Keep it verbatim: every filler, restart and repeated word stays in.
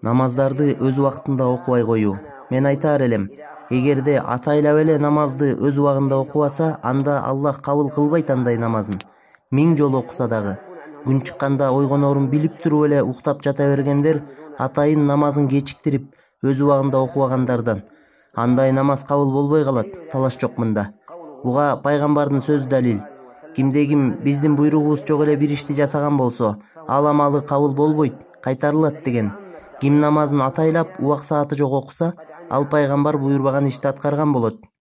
Намаздарды өз убактында окубай коюу. Мен айтаар элем, эгерде атайлап эле намазды өз убагында окубаса, анда Аллах кабыл кылбайт андай намазын. Миң жолу окуса дагы. Күн чыкканда ойгонорун билип туруп эле уктап жата бергендер атайын намазын кечиктирип, өз убагында окубагандардан. Андай намаз кабыл болбой калат, талаш жок мында. Буга пайгамбардын сөзү далил. Кимде ким биздин буйругубуз жок эле бир ишти жасаган болсо, ал амалы кабыл болбойт, кайтарылат деген. Ким намазын атайлап убак сааты жок окуса, ал пайгамбар буйрбаган ишти аткарган болот.